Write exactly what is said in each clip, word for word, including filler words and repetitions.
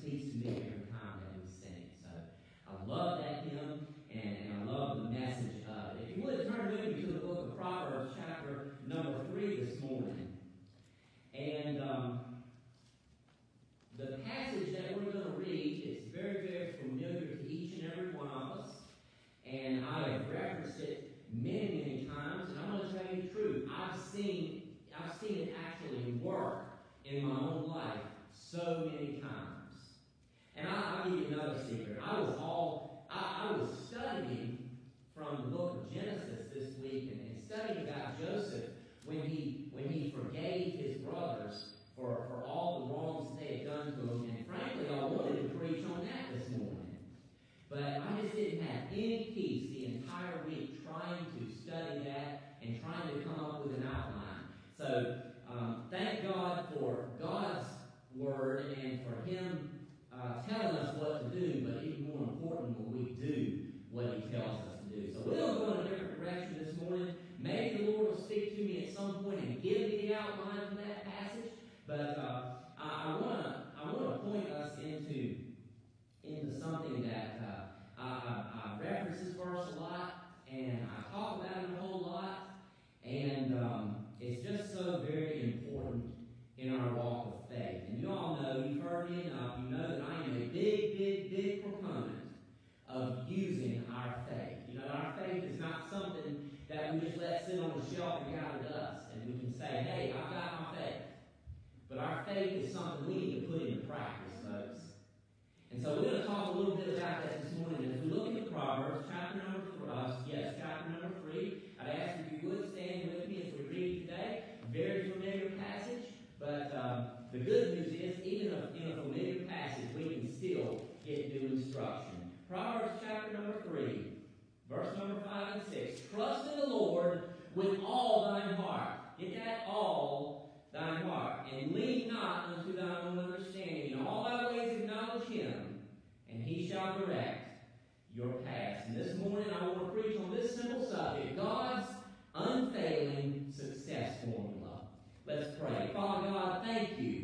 speaks to me every time that we sing it. So I love that hymn, and, and I love the message of it. If you would, turn with me to the book of Proverbs, chapter number three this morning. And um, the passage that we're going to read is very, very familiar to each and every one of us. And I have referenced it many, many times. And I'm going to tell you the truth. I've seen, I've seen it actually work in my own life so many times. And I, I'll give you another secret. I was all, I, I was studying from the book of Genesis this week and, and studying about Joseph when he when he forgave his brothers for, for all the wrongs that they had done to him. And frankly, I wanted to preach on that this morning. But I just didn't have any peace the entire week trying to study that and trying to come up with an outline. So um, thank God for God's word and for him uh, telling us what to do, but even more important when we do what he tells us to do. So we'll go in a different direction this morning. Maybe the Lord will speak to me at some point and give me the outline from that passage. But uh, I want to I want to point us into into something that uh, I, I, I reference this verse a lot, and I talk about it a whole lot, and um, it's just so very important in our walk of faith. And you all know, you've heard me enough, you know that I am a big, big, big proponent of using our faith. You know, our faith is not something that we just let sit on the shelf and gather dust, and we can say, hey, I've got my faith. But our faith is something we need to put into practice, folks. And so we're going to talk a little bit about that this morning. As we look into Proverbs, chapter number three, uh, yes, chapter number three, I'd ask if you would stand with me as we read today. Very familiar passage, but um, the good news is, even in a familiar passage, we can still get new instruction. Proverbs chapter number three, verse number five and six. Trust in the Lord with all thine heart. Get that? All thine heart. And lean not unto thine own understanding. In all thy ways acknowledge him, and he shall direct your paths. And this morning I want to preach on this simple subject: God's unfailing success formula. Let's pray. Father God, thank you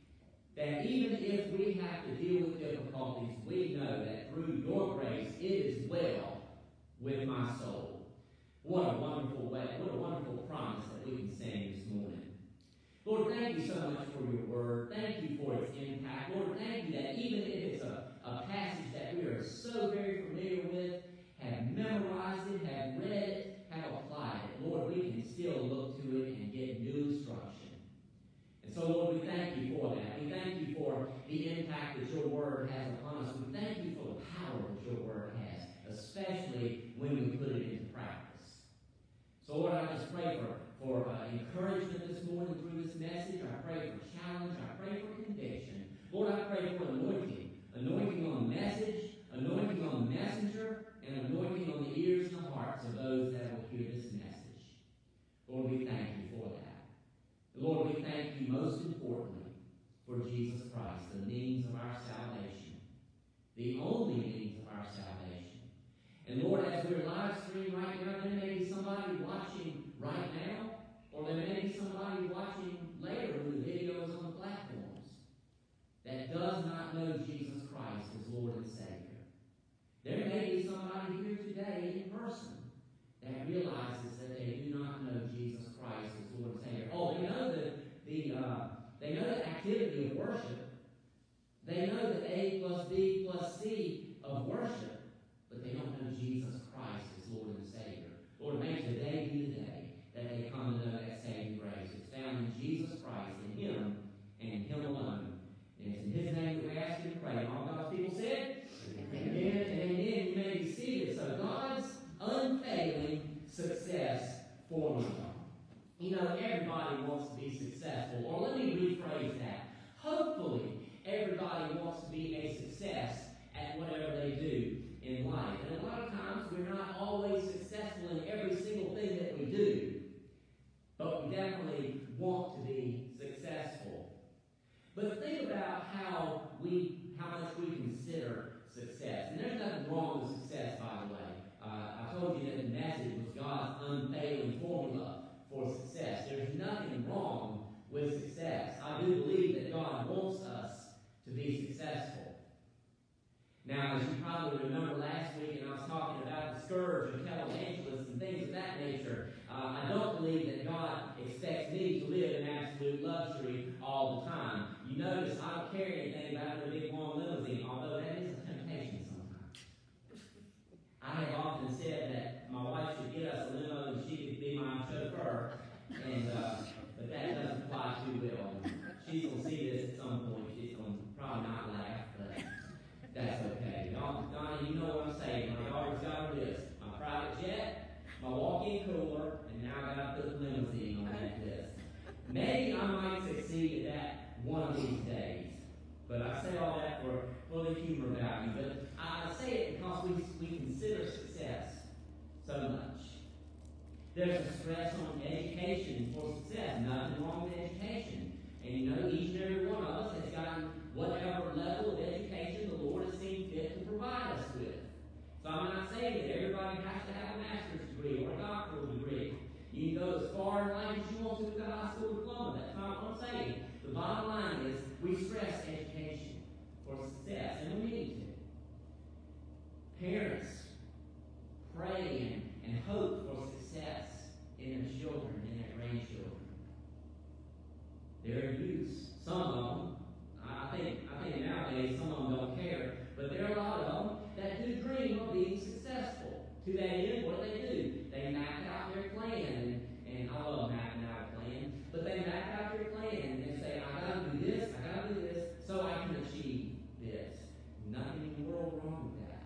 that even if we have to deal with difficulties, we know that through your grace it is well with my soul. What a wonderful way, what a wonderful promise that we can sing this morning. Lord, thank you so much for your word. Thank you for its impact. Lord, thank you that even if it's a, a passage that we are so very familiar with, have memorized it, have read it, have applied it, Lord, we can still look to it and get new instruction. And so, Lord, we thank you for that. We thank you for the impact that your word has upon us. We thank you for the power that your word has, especially when we put it into practice. So, Lord, I just pray for, for uh, encouragement this morning through this message. I pray for challenge. I pray for conviction. Lord, I pray for anointing. Anointing on the message, anointing on the messenger, and anointing on the ears and the hearts of those that will hear this message. Lord, we thank you for that. Lord, we thank you most importantly for Jesus Christ, the means of our salvation, the only means of our salvation. And Lord, as we're live stream right now, there may be somebody watching right now, or there may be somebody watching later when the video is on the platforms that does not know Jesus Christ as Lord and Savior. There may be somebody here today in person that realizes that they do not know Jesus Christ as Lord and Savior. Oh, they know the, the uh, they know the activity of worship. They know the A plus B plus C of worship, but they don't know Jesus Christ as Lord and Savior. Lord, may today be the day that they come to know that saving grace. It's found in Jesus Christ, in him, and in him alone. And it's in his name that we ask you to pray. And all God's people said, amen, amen, and amen. You may be seated. So God's unfailing success formula. You know, everybody wants to be successful. Or let me rephrase that. Hopefully, everybody wants to be a success at whatever they do in life. And a lot of times, we're not always successful in every single thing that we do. But we definitely want to be successful. But think about how we, how much we consider success. And there's nothing wrong with success, by the way. Uh, I told you that the message was God's unfailing formula for success. There's nothing wrong with success. I do believe that God wants us to be successful. Now, as you probably remember last week, and I was talking about the scourge of televangelists and things of that nature, uh, I don't believe that God expects me to live in absolute luxury all the time. You notice I don't care anything about a big long limousine, although that is a temptation sometimes. I have often said that my wife should get us a limo and she could be my chauffeur, and uh, but that doesn't fly too well. She's going to see this at some point. She's going to probably not laugh, but that's okay. Y'all, Donnie, you know what I'm saying. My daughter's got a list. My private jet, my walk-in cooler, and now I got to put the limousine on that list. Maybe I might succeed at that one of these days. But I say all that for, for the humor value. But I say it because we, we consider success so much. There's a stress on education for success. Nothing wrong with education. And you know, each and every one of us has gotten whatever level of education the Lord has seen fit to provide us with. So I'm not saying that everybody has to have a master's degree or a doctoral degree. You can go as far in life as you want to with a high school diploma. That's not what I'm saying. The bottom line is we stress education for success, and we need to. Parents pray and, and hope for success in their children and their grandchildren. Their youth, some of them, I think, I think nowadays some of them don't care, but there are a lot of them that do dream of being successful. To that end, what do they do? They map out their plan, and, and I love mapping out a plan, but they map out their plan, and they say, I gotta do this, I gotta do this, so I can achieve this. Nothing in the world wrong with that.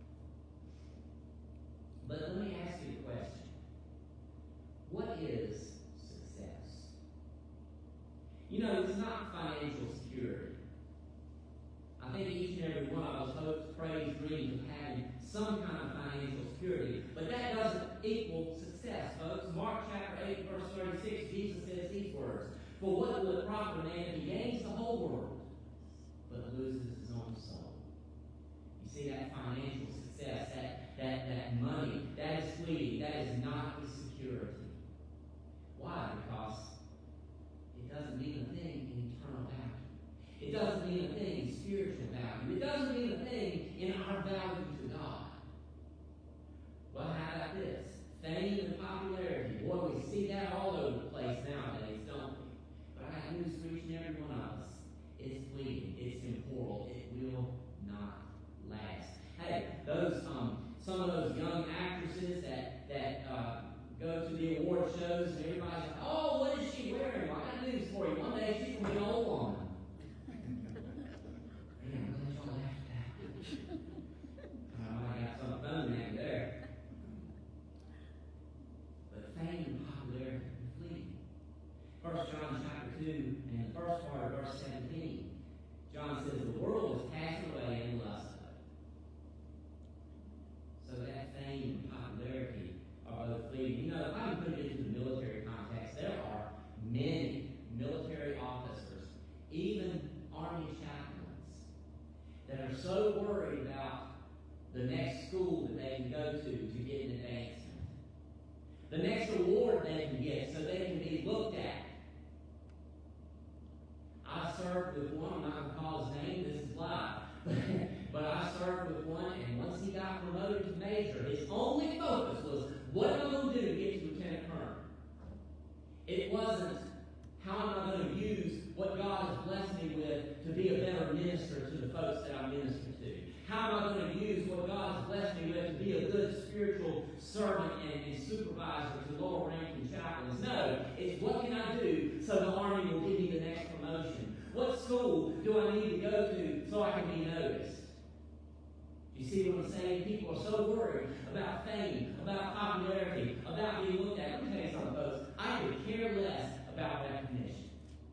But let me ask you a question. What is success? You know, it's not financial security. I think each and every one of us hopes, prays, dreams of having some kind of financial security. But that doesn't equal success, folks. Mark chapter eight, verse thirty-six, Jesus says these words, For what will it profit a man if he gains the whole world, but loses his own soul? You see, that financial success, that, that, that money, that is fleeting. That is not the security. Why? Because it doesn't mean a thing in eternal value. It doesn't mean a thing in spiritual value. It doesn't mean a thing in our value to God. Well, how about this? Fame and popularity. Boy, we see that all over the place nowadays, don't we? But I got news for each and every one of us. It's fleeting. It's temporal. It will not last. Hey, those um, some of those young actresses that that uh, go to the award shows and everybody's like, oh, what is she wearing? Well, I got news for you. One day she's going to be an old woman. Man, I'm glad y'all laughed at that. Oh, I got some fun in there. But fame and popularity are fleeting. First John chapter two and the first part of verse seventeen, John says, the world is passing away in lust of it. So that fame and popularity are both fleeting. You know, if I can put it into the military context, there are many military officers, even Army chaplains, that are so worried about the next school that they can go to to get an advancement, the next award they can get so they can be looked at. I served with one, I'm not going to call his name, this is live, but I served with one, and once he got promoted to major, his only focus was, what am I going to do to get to lieutenant colonel? It wasn't, how am I going to use what God has blessed me with to be a better minister to the folks that I minister to? How am I going to use what God has blessed me with to be a good spiritual servant and, and supervisor to lower ranking chaplains? No, it's what can I do so the Army will give me the next promotion? What school do I need to go to so I can be noticed? You see what I'm saying? People are so worried about fame, about popularity, about being looked at. Let me tell you something, folks. I could care less about recognition.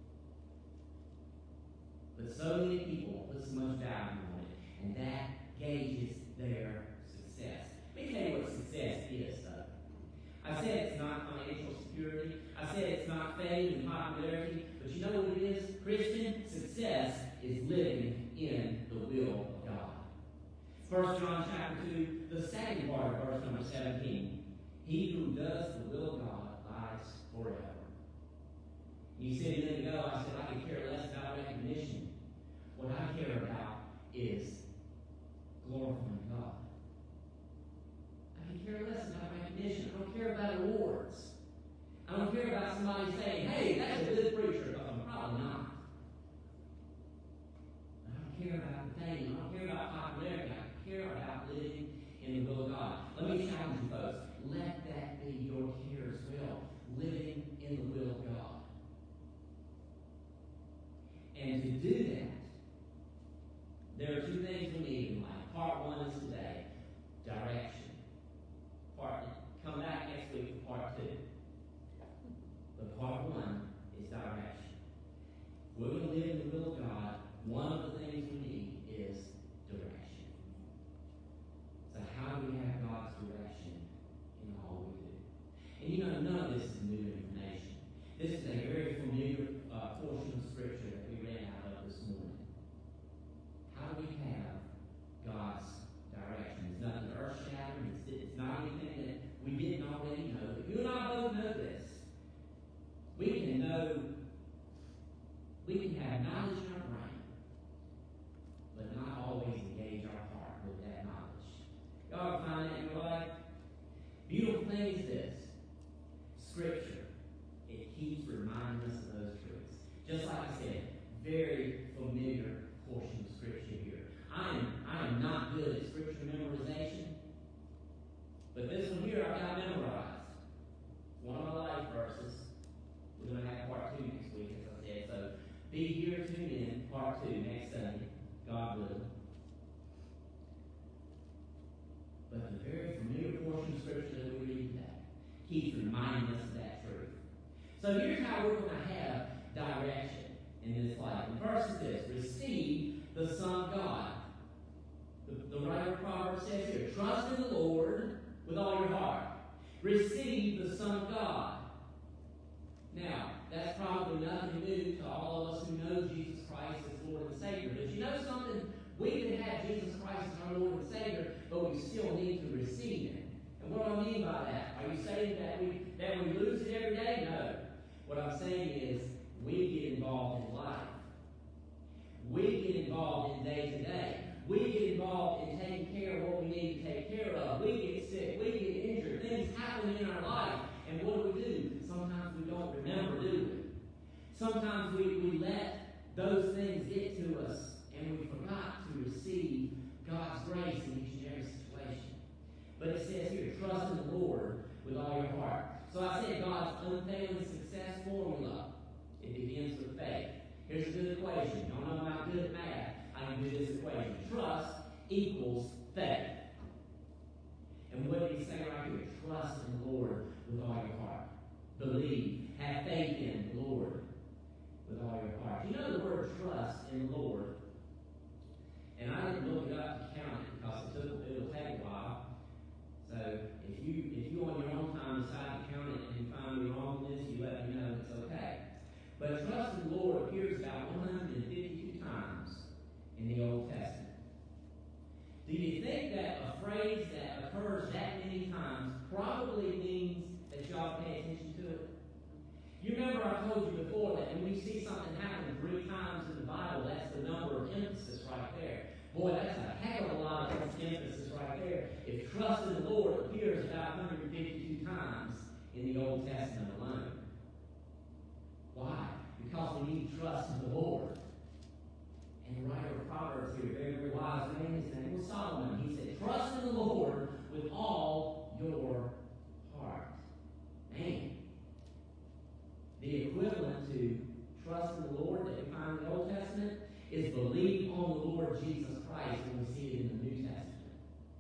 But so many people put so much value on it, and that gauges their success. Let me tell you what success is, though. I said it's not financial security. I said it's not fame and popularity. But you know what it is? Christian success is living in the will of God. First John chapter two, the second part of verse number seventeen. He who does the will of God abides forever. You said a minute ago, I said I could care less about recognition. What I care about is there are two things we need in life. Part one is today, direction. Part, come back next week for part two. But part one is direction. If we're going to live in the will of God, one of the things we need is direction. So how do we have God's direction in all we do? And you know, none of this is new information. This is a very familiar uh, portion of Scripture that we read out of this morning. How do we have God's direction? It's nothing earth-shattering. It's, it's not anything that we didn't already know. But you and I both know this. We can know, we can have knowledge in our brain, but not always engage our heart with that knowledge. Y'all ever find that in your life? Beautiful thing is this. Scripture, it keeps reminding us of those truths. Just like I said, very familiar portion of Scripture here. I am, I am not good at Scripture memorization, but this one here I've got memorized. One of my life verses. We're going to have part two next week, as I said. So be here, tune in, part two next Sunday, God willing. But the very familiar portion of Scripture that we read today keeps reminding us of that truth. So here's how we're going to have direction in this life. And first is this: receive the Son of God. The, the writer of Proverbs says here, trust in the Lord with all your heart. Receive the Son of God. Now, that's probably nothing new to all of us who know Jesus Christ as Lord and Savior. But you know something? We can have Jesus Christ as our Lord and Savior, but we still need to receive Him. And what do I mean by that? Are you saying that we that we lose it every day? No. What I'm saying is we get involved in life. We get involved in day to day. We get involved in taking care of what we need to take care of. We get sick. We get injured. Things happen in our life. And what do we do? Sometimes we don't remember, do we? Sometimes we, we let those things get to us and we forgot to receive God's grace in each and every situation. But it says here, trust in the Lord with all your heart. So I said God's unfailing success formula. It begins with faith. Here's a good equation. Y'all know I'm not good at math. I can do this equation. Trust equals faith. And what did he say right here? Trust in the Lord with all your heart. Believe. Have faith in the Lord with all your heart. You know the word trust in the Lord. And I didn't look it up to count it because it took, it'll take a while. So if you if you on your own time decide to count it and you find me wrong with this, you let me know it's okay. But trust in the Lord appears about one hundred fifty-two times in the Old Testament. Do you think that a phrase that occurs that many times probably means that y'all pay attention to it? You remember I told you before that when you see something happen three times in the Bible, that's the number of emphasis right there. Boy, that's a heck of a lot of emphasis right there. If trust in the Lord appears about one hundred fifty-two times in the Old Testament alone. Why? Because we need trust in the Lord. And the writer of Proverbs here, very, very wise man, his name was Solomon. He said, trust in the Lord with all your heart. Man. The equivalent to trust in the Lord that we find in the Old Testament is believe on the Lord Jesus Christ when we see it in the New Testament.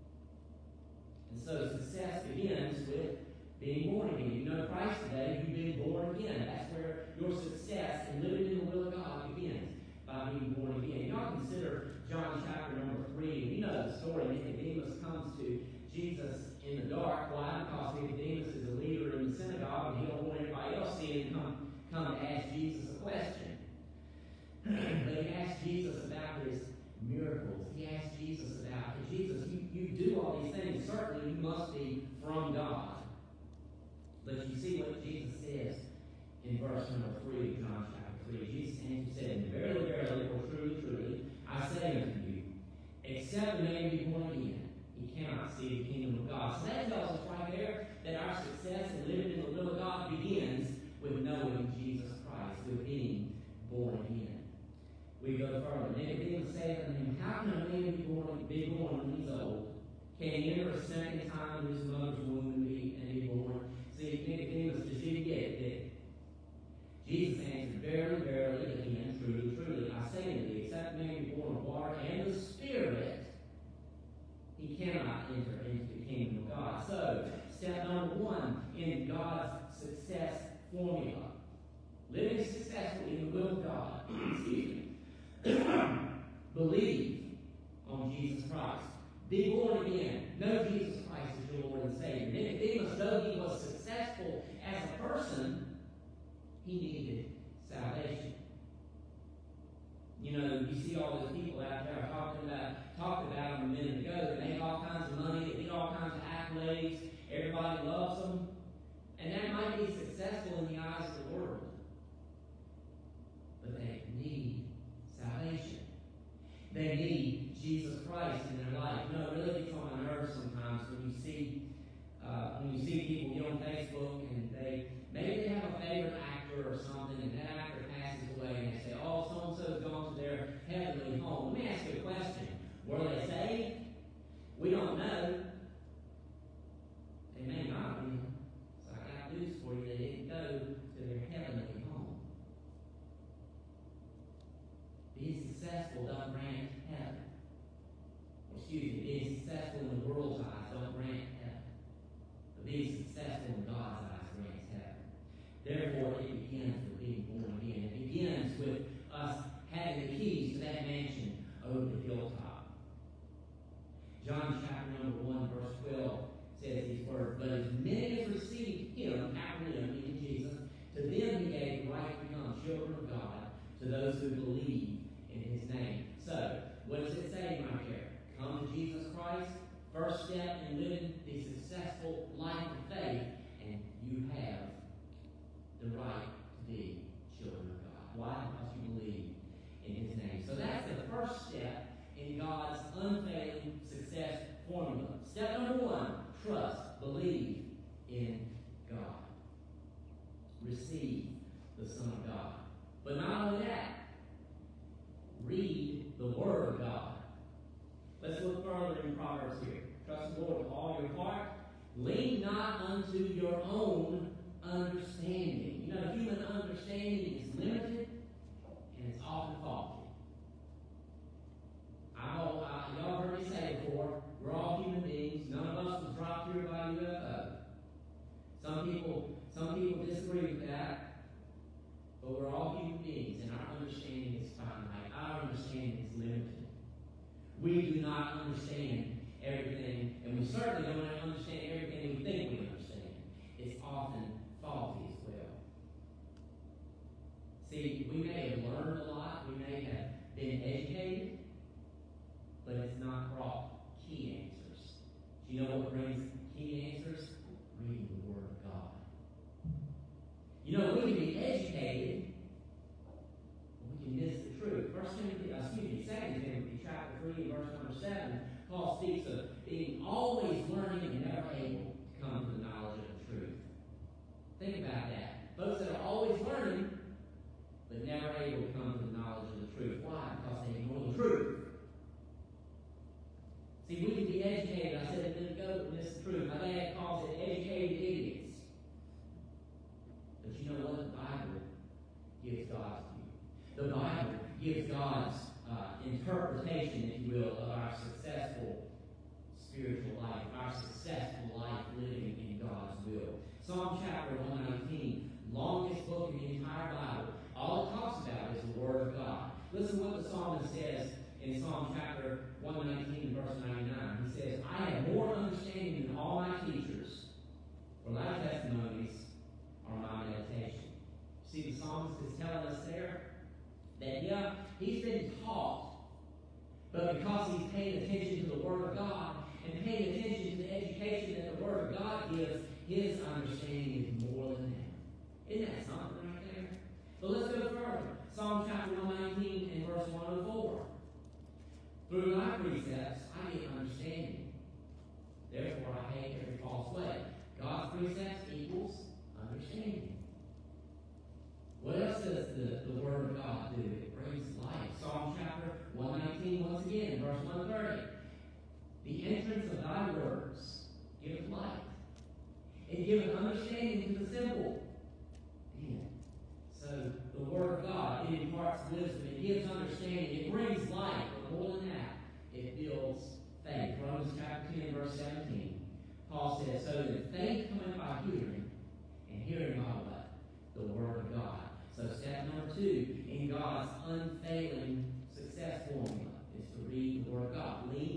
And so success begins with being born again. You know Christ today, you've been born again. That's where your success in living in the will of God begins, by being born again. Y'all consider John chapter number three, and you know the story. Nicodemus comes to Jesus in the dark. Why? Because Nicodemus is a leader in the synagogue, and he don't want everybody else seeing him come, come to ask Jesus a question. But he asked Jesus about his miracles. He asked Jesus about, Jesus, you, you do all these things. Certainly you must be from God. But you see what Jesus says in verse number three of John chapter three. Jesus answered, said, verily, verily, or truly, truly, I say unto you, except a man be born again, he cannot see the kingdom of God. So that tells us right there that our success in living in the will of God begins with knowing Jesus Christ, with being born again. We go further. Nicodemus said unto him, how can a man be born, be born when he's old? Can he enter a second time in his mother's womb and be, and be born? See, Nicodemus just didn't get it, did it? Jesus answered, verily, verily, again, truly, truly, I say unto thee, except a man be born of water and the, to Jesus Christ. Be born again. Know Jesus Christ as your Lord and Savior. Nicodemus, though he was successful as a person, he needed salvation. You know, you see all those people out there talking about, talked about them a minute ago. They make all kinds of money. They get all kinds of accolades. Everybody loves them. And that might be successful in the eyes of the world. But they need salvation. They need Jesus Christ in their life. You know, it really gets on my nerves sometimes when you see uh, when you see people get on Facebook and they maybe they have a favorite actor or something, and that actor passes away, and they say, "Oh, so and so's gone to their heavenly home." Let me ask you a question: were they saved? We don't know. They may not have been. So I got news for you: they didn't go to their heavenly home. Being successful don't grant heaven. Or excuse me, being successful in the world's eyes don't grant heaven. But being successful in God's eyes grants heaven. Therefore, it begins with being born again. It begins with us having the keys to that mansion over the hilltop. John chapter number one, verse twelve says these words, "But as many as received him," capital M, meaning Jesus, "to them he gave the right to become children of God, to those who believe in his name." So, what does it say right here? Come to Jesus Christ, first step in living the successful life of faith, and you have the right to be children of God. Why? Because you believe in his name. So that's the first step in God's unfailing success formula. Step number one, trust, believe in God. Receive the Son of God. But not only that, read the Word of God. Let's look further in Proverbs here. Trust the Lord with all your heart. Lean not unto your own understanding. You know, human understanding is limited and it's often faulty. I know, I, y'all heard me say before, we're all human beings. None of us was dropped here by U F O. Some people, some people disagree with that, but we're all human beings, and our understanding is finite. Our understanding is limited. We do not understand everything, and we certainly don't understand everything we think we understand. It's often faulty as well. See, we may have learned a lot, we may have been educated, but it's not brought key answers. Do you know what brings key answers? Reading the Word of God. You know, we can be educated, but we can miss the truth. First Timothy, uh, excuse me, Second Timothy chapter three, verse number seven, Paul speaks of being always learning and never able to come to the knowledge of the truth. Think about that. Folks that are always learning, but never able to come to the knowledge of the truth. Why? Because they ignore the truth. See, we can be educated. I said a minute ago, but miss the truth. My dad calls it educated idiots. But you know what? The Bible gives God's view. The Bible gives God's uh, interpretation, if you will, of our successful spiritual life, our successful life living in God's will. Psalm chapter one nineteen, longest book in the entire Bible. All it talks about is the Word of God. Listen to what the psalmist says in Psalm chapter one nineteen, verse ninety-nine. He says, "I have more understanding than all my teachers, for thy testimonies are my meditation." See, the psalmist is telling us there that, yeah, he's been taught, but because he's paying attention to the Word of God and paying attention to the education that the Word of God gives, his understanding is more than that. Isn't that something right there? But let's go further. Psalm chapter one nineteen and verse one oh four. "Through thy precepts I get understanding. Therefore I hate every false way." God's precepts equals understanding. What else does the, the Word of God do? It brings life. Psalm chapter one nineteen, once again, verse one thirty. "The entrance of thy words giveth light, and giveth understanding to the simple." Man. So the Word of God, it imparts wisdom, it gives understanding, it brings life, but more than that, it builds faith. Romans chapter ten, verse seventeen. Paul says, "So that faith cometh by hearing, and hearing by what? The Word of God." So step number two in God's unfailing success formula is to read the Word of God. Lean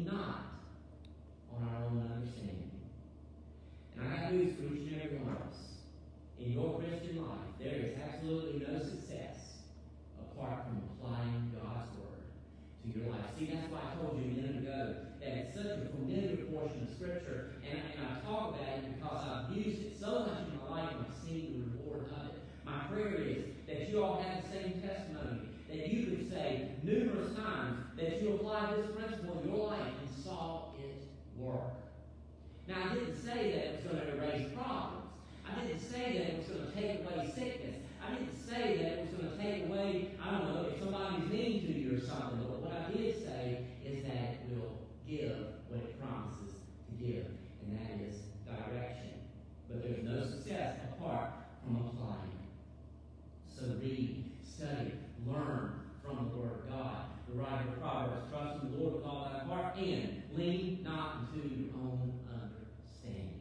in your Christian life, there is absolutely no success apart from applying God's Word to your life. See, that's why I told you a minute ago that it's such a familiar portion of Scripture, and, and I talk about it because I've used it so much in my life and I've seen the reward of it. My prayer is that you all have the same testimony, that you could say numerous times that you applied this principle in your life and saw it work. Now, I didn't say that it was going to erase problems. I didn't say that it was going to take away sickness. I didn't say that it was going to take away, I don't know, if somebody's mean to you or something. But what I did say is that it will give what it promises to give, and that is direction. But there's no success apart from applying it. So read, study, learn from the Word of God. The writer of Proverbs, trust in the Lord with all thy heart, and lean not into your own understanding.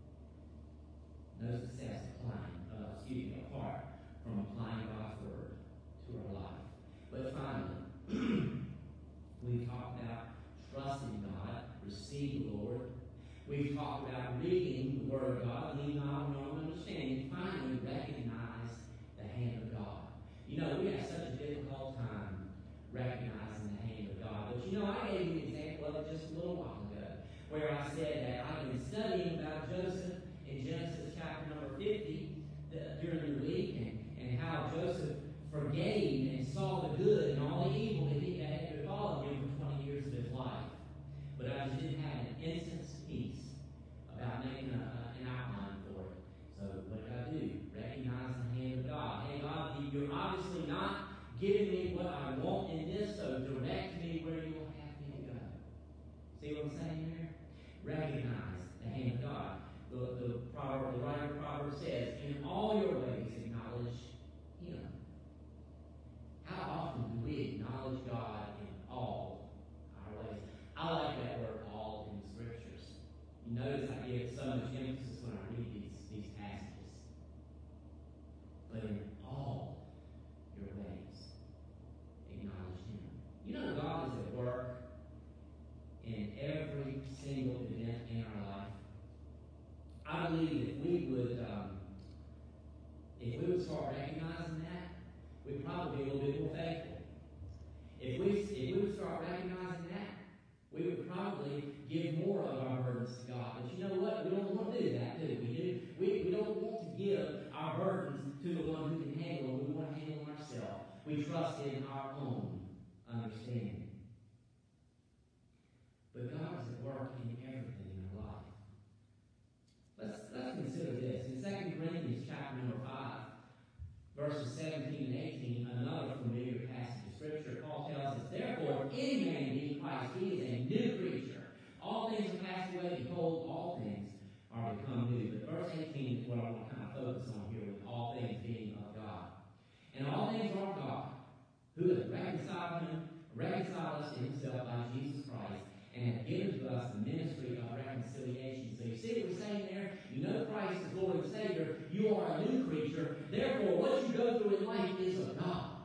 No success applying, uh, excuse me, apart from applying God's Word to our life. But finally, we've talked about trusting God, receive the Lord. We've talked about reading the Word of God, lean not on your own understanding. Finally, recognize the hand of God. You know, we have such a difficult time recognizing the hand of God. But you know, I gave you an example of it just a little while ago, where I said that I've been studying about Joseph in Genesis chapter number fifty the, during the week, and, and how Joseph forgave and saw the good and all the evil that he that had befallen him for twenty years of his life. But I just didn't have an instant's peace about making a, a, an outline for it. So what did I do? Recognize the hand of God. Hey God, you're obviously not giving me what I want in this, so direct me where you will have me to go. See what I'm saying here? Recognize the hand of God. The, the, proverb, the writer of Proverbs says, in all your ways acknowledge Him. How often do we acknowledge God in all our ways? I like that word all in the Scriptures. You notice I give so much emphasis when I read these, these passages. But in all your ways, acknowledge Him. You know God is at work in every single event in our life. I believe if we would, um, if we would start recognizing that, we'd probably be a little bit more faithful. If we, if we would start recognizing that, we would probably give more of our burdens to God. But you know what? We don't want to do that, do we? Do we? We don't want to give our burdens to the one who can handle them. We want to handle them ourselves. We trust in our own understanding. But God is at work in everything in our life. Let's, let's consider this. In Second Corinthians chapter number five, verses seventeen and eighteen, another familiar passage of Scripture, Paul tells us, therefore, if any man be in Christ, he is a new creature. All things are passed away. Behold, all things are become new. But verse eighteen is what I want to kind of focus on here, with all things being of God. And all things are of God, who has reconciled him, reconciled us to himself by Jesus Christ, and hath given to us the ministry of reconciliation. So you see what we're saying there? You know Christ is Lord and Savior. You are a new creature. Therefore, what you go through in life is of God.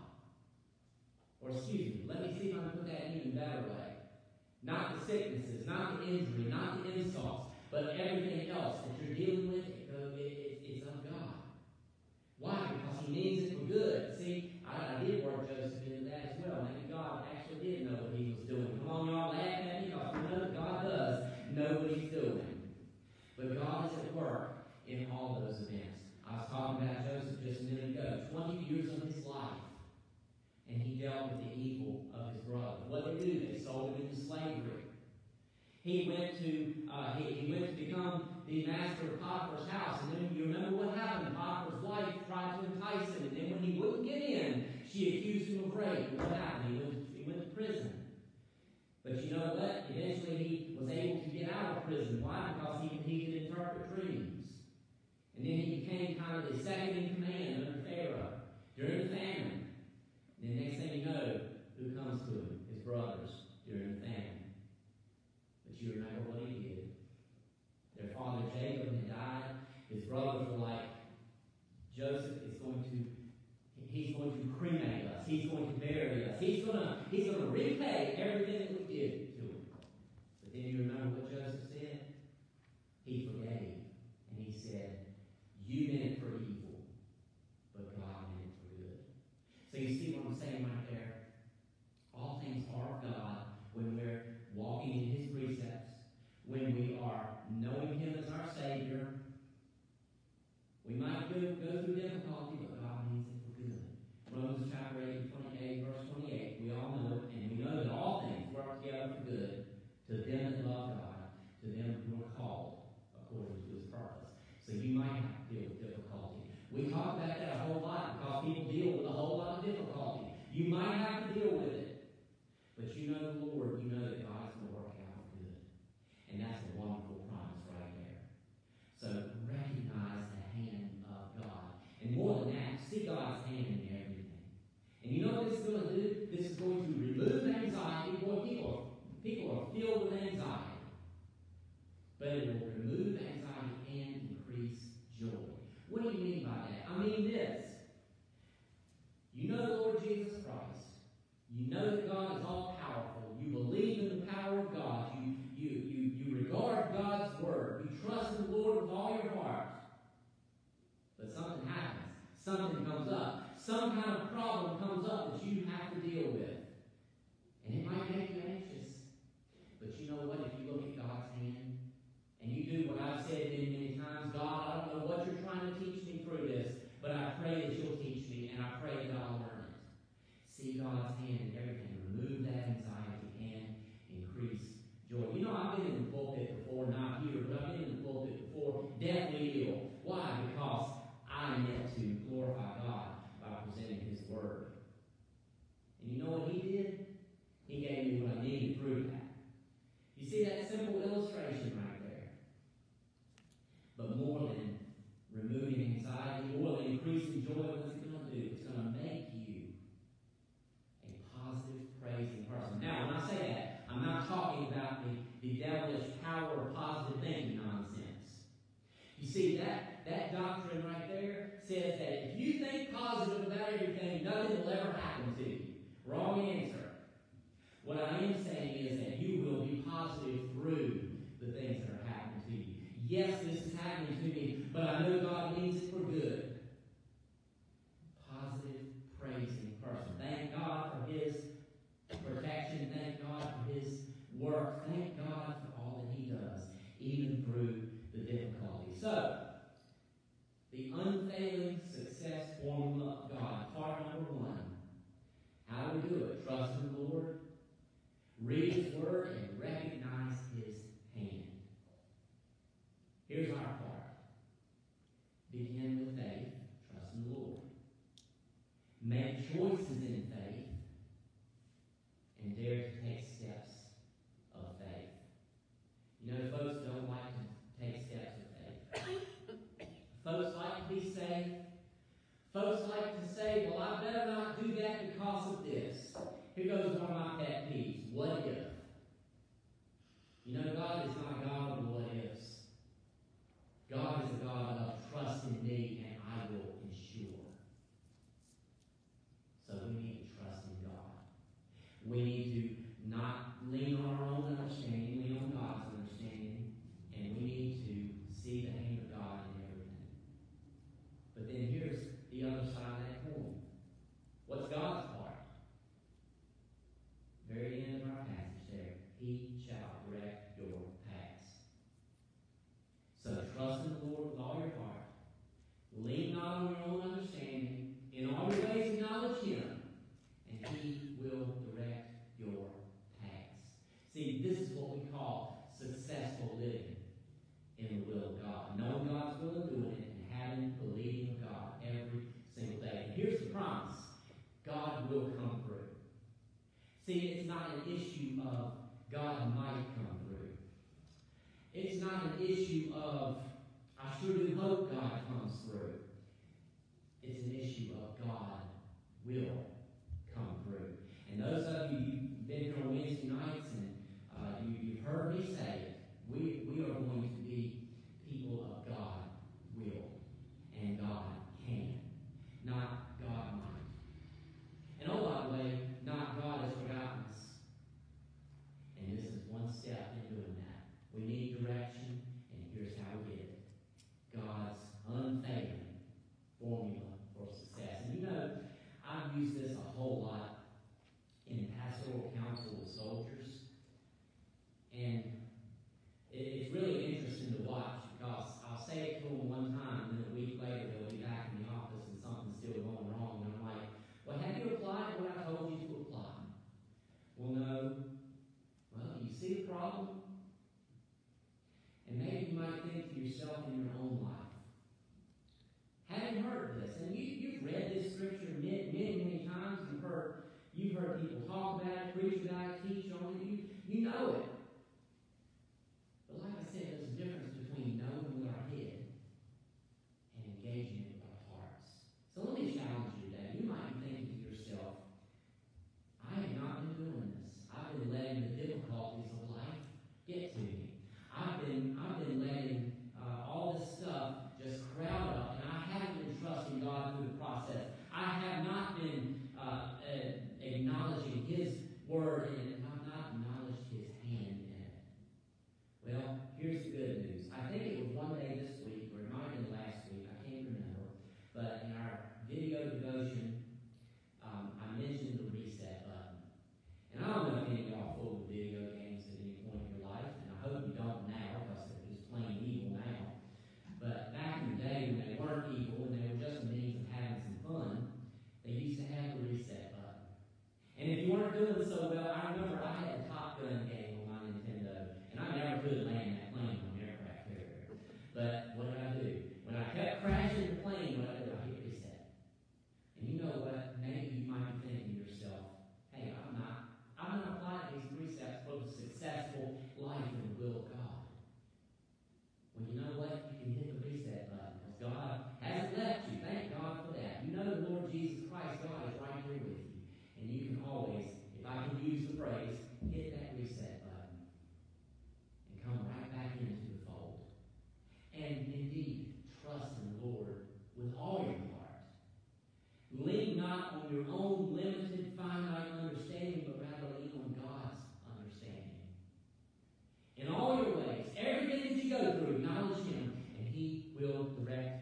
Or excuse me, let me see if I can put that in an even better way. Not the sicknesses, not the injury, not the insults, but everything else that you're dealing with, it, it, it's of God. Why? Because He means it for good. See, I, I did work Joseph into that as well. Maybe God actually did know what He was doing. Come on, y'all, laugh at me, because we know that God does know what He's doing. But God is at work in all those events. I was talking about Joseph just a minute ago. Twenty years of his life, and he dealt with the evil of his brothers. What did they do? They sold him into slavery. He went to uh, he, he went to become the master of Potiphar's house, and then you remember what happened. Potiphar's wife tried to entice him, and then when he wouldn't get in, she accused him of rape. And what happened? He went, he went to prison. But you know what? Eventually he was able to get out of prison. Why? Because he, he could interpret dreams. And then he became kind of the second in command under Pharaoh during the famine. And the next thing you know, who comes to him? His brothers during the famine. But you remember what he did. Their father Jacob had died. His brothers were like, Joseph is going to, he's going to cremate us. He's going to bury us. He's going to, he's going to repay everything that we did to him. But then you remember what Joseph said? He forgave. And he said, you meant it for evil, filled with anxiety. But it will remove anxiety and increase joy. What do you mean by that? I mean this. You know the Lord Jesus Christ. You know that God is all powerful. You believe in the power of God. You, you, you, you regard God's word. You trust in the Lord with all your heart. But something happens. Something comes up. Some kind of problem comes up that you have to deal with. And it might make you anxious. But you know what? If you look at God's hand, and you do what I've said many, many times, God, I don't know what you're trying to teach me through this, but I pray that you'll teach me, and I pray that I'll learn it. See God's hand in everything. Remove that anxiety and increase joy. You know, I've been in the pulpit before, not here, but I've been in the pulpit before, deathly ill. Why? Because I meant to glorify God by presenting His Word. And you know what He did? He gave me what I needed through that. You see that simple illustration right there? But more than removing anxiety, more than increasing joy, what's it going to do? It's going to make you a positive, praising person. Now, when I say that, I'm not talking about the, the devilish power of positive thinking nonsense. You see, that, that doctrine right there says that if you think positive about everything, nothing will ever happen to you. Wrong answer. What I am saying is that you will be positive through the things that are happening to you. Yes, this is happening to me, but I know God means it for good. Positive, praising person. Thank God for His protection. Thank God for His work. Thank God for all that He does, even through the difficulty. So, the unfailing success formula of God. Part number one. How do we do it? Trust in the Lord. Read His Word and recognize His hand. Here's our part. Begin with faith. Trust in the Lord. Make choices in faith. And dare to take steps of faith. You know, folks don't like to take steps of faith. Folks like to be safe. Folks like to say, well, I better not do that because of this. Here goes one of my pet peeves. What if? You know, God is not a God of what ifs. God is a God of trust in me and I will ensure. So we need to trust in God. We need to not lean on our own understanding, lean on God's understanding, and we need to see the hand of God in everything. But then here's the other side of that coin. What's God's part? Very end of our passage there. He shall direct your paths. So trust in the Lord with all your heart. Lean not on your own understanding. In all your ways acknowledge Him, and He will direct your paths. See, this is what we call successful living in the will of God. Knowing God's will and doing it, and having the leading of God every single day. And here's the promise. God will come through. See, it's not an issue of God might come through. It's not an issue of, I sure do hope God comes through. It's an issue of God will come through. And those of you, you've been here on Wednesday nights, and uh, you, you've heard me say it. We, we are going to be people of God will and God can, not God might. And oh, by the way, not God has forgotten us. And this is one step in doing that. We need direction, and here's how we get it. God's unfailing formula for success. And you know, I've used this a whole lot in pastoral counsel with soldiers. And it's really interesting to watch because I'll say it to them one time, and then a week later they'll be back in the office and something's still going wrong. And I'm like, well, have you applied what I told you to apply? Well, no. Well, you see the problem? And maybe you might think to yourself in your own life, having heard this, and you, you've read this scripture many, many, many times, you've heard, you've heard people talk about it, preach about it, teach on it, you, you know it. But like I said, there's a difference between knowing with our head and engaging it with our hearts. So let me challenge you today. You might be thinking to yourself, I have not been doing this. I've been letting the difficulties of life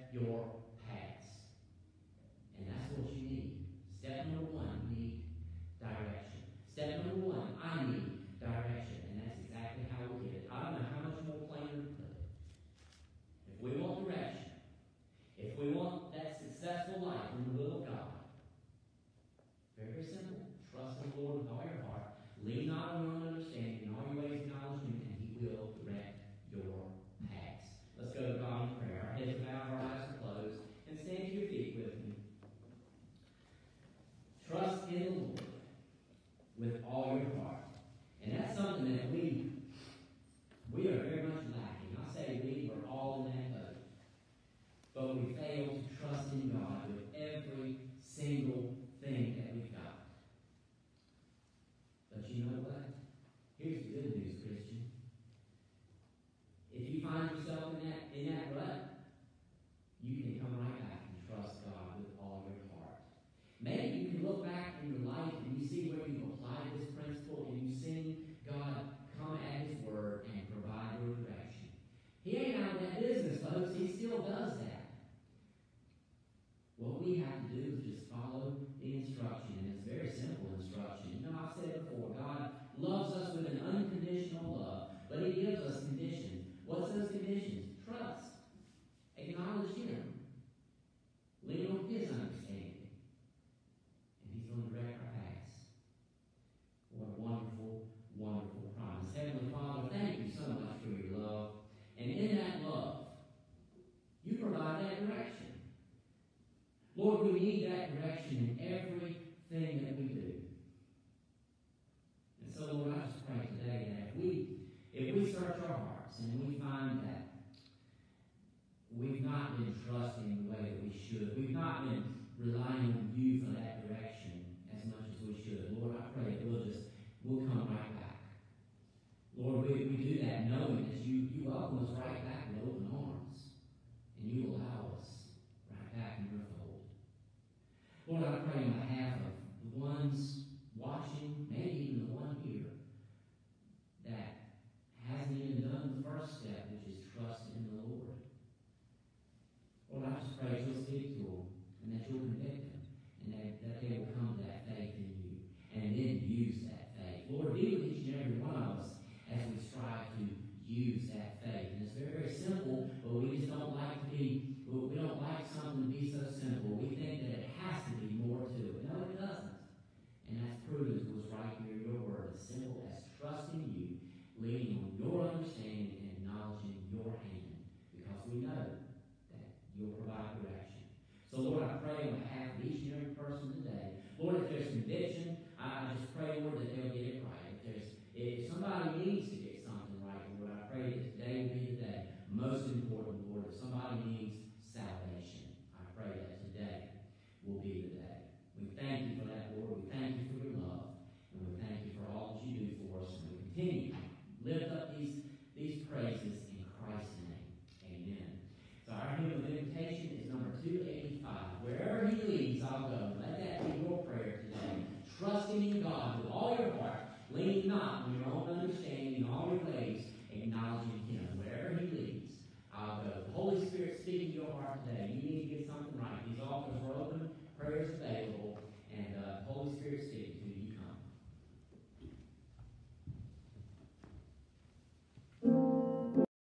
your paths. And that's what you need. Step number one, you need direction. Step number one, I need direction. And that's exactly how we get it. I don't know how much more plainer to put it. If we want direction, if we want that successful life in the will of God, very, very simple. Trust in the Lord with all your heart. Lean not on your own understanding. In all your ways acknowledge Him, and He will direct your paths. Let's go to God in prayer. Our heads are bowed, our eyes are closed, and stand to your feet with me. Trust in the Lord with all your heart. And that's something that we we are very much lacking. I say we, we're all in that boat. But we fail to trust in God with every single thing that we've got. But you know what? Here's the good news, Christian. If you find yourself in that in that rut, you can come right back and trust God with all your heart. Maybe you can look back in your life and you see where you've applied this principle and you've seen God come at His word and provide your direction. He ain't out of that business, folks. He still does that. What we have to do is just follow the instruction, and it's a very simple instruction. You know, I've said before, God loves us with an unconditional love, but He gives us conditions. What's those conditions? Trust. Acknowledge Him. Lean on His understanding. And He's going to direct our paths. What a wonderful, wonderful promise. Heavenly Father, thank you so much for your love. And in that love, you provide that direction. Lord, we need that direction in everything that we do. And so, Lord, I just pray today that if we, if we search our hearts and we find that we've not been trusting the way that we should, we've not been relying on you for that direction as much as we should, Lord, I pray that we'll just, we'll come right back. Lord, we, we do that knowing that you, you welcome us right back with open arms, and you allow us right back in your fold. Lord, I pray on behalf of the ones watching, maybe even the one here, that hasn't even done the first step, which is trust in the Lord. Lord, I just pray you'll speak to them, and that you'll convict them, and that, that they will come to that faith in you, and then use that faith. Lord, be with each and every one of us as we strive to use that faith. And it's very, very simple, but we just don't like to be, we don't like something to be so simple. We think that it has to be more to it. No, it doesn't. And that's proven to us right here in your word. As simple as trusting you, leaning on your understanding, and acknowledging your hand. Because we know that you'll provide direction. So, Lord, I pray on behalf of each and every person today. Lord, if there's conviction, I, I just pray, Lord, that they'll get it right. If there's if somebody needs to get something right, Lord, I pray that today will be the day. Most important, Lord, if somebody needs salvation, I pray that today will be the day. We thank you for that, Lord. We thank you for your love. And we thank you for all that you do for us. And we continue to lift up these, these praises in Christ's name. Amen. So our hymn of invitation is number two eighty-five. Wherever He leads, I'll go. Let that be your prayer today. Trusting in God with all your heart. Lean not on your own understanding in all your ways, acknowledging Him. Wherever He leads, I'll go. The Holy Spirit speaking to your heart today. You need to get something right. These altars are open, prayers available, and uh, the Holy Spirit speaking.